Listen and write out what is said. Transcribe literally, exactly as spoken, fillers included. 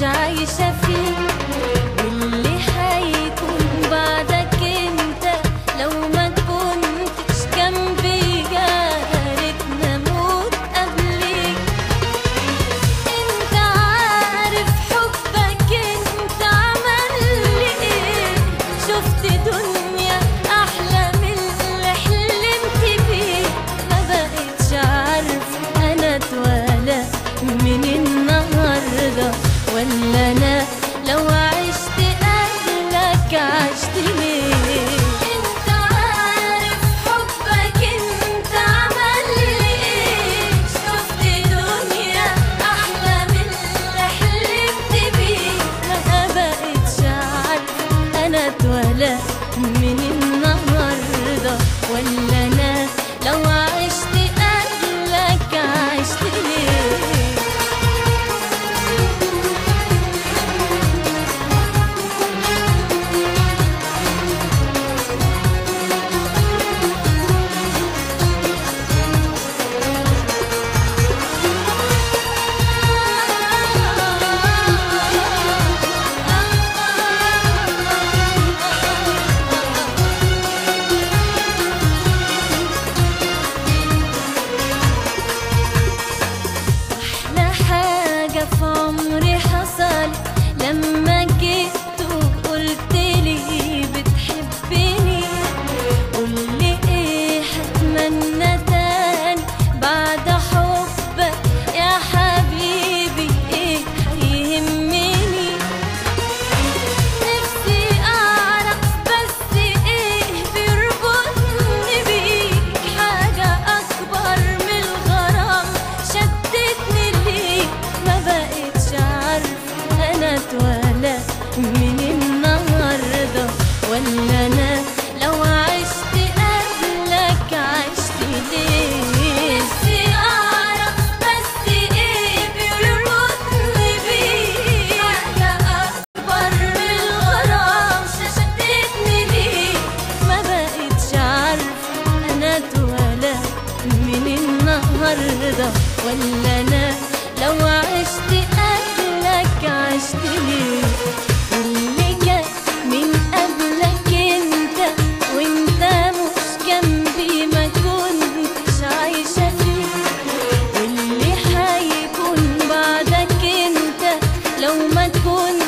بقتش عايشة فيه، واللي هيكون بعدك انت لو ما كنتش جنبي يا ريتني اموت قبليك. انت عارف حبك انت عمل لي ايه، شفت دنيا احلى من اللي حلمت بيه. ما بقتش عارف انا اتولى من النهارده ولا انا لو عشت قبلك عشت ليه. انت عارف حبك انت عمل لي ايه، شفت دنيا احلى من اللي حلمت بيه. ما بقتش عارف انا اتولى من النهارده ولا انا لو عشت قبلك عشت ليه. في عمري حصل لما جيت وقلت لي بتحبني، قولي ايه هتمنى تاني بعد حبك يا حبيبي، ايه هيهمني. نفسي اعرف بس ايه بيربطني بيك، حاجة اكبر من الغرام شدتني ليك. ما بقتش عارف انا اتولى من النهارده ولا انا لو عشت قبلك عشت ليه. نفسي اعرف بس ايه بيربطني بيك، حاجه اكبر من الغرام شدتني ليك. ما بقتش عارف انا اتولى من النهارده ولا انا لو عشت قبلك عشت ليه. واللي جاي من قبلك انت وانت مش جنبي ما كنتش عايشة فيه، واللي هيكون بعدك انت لو ما تكون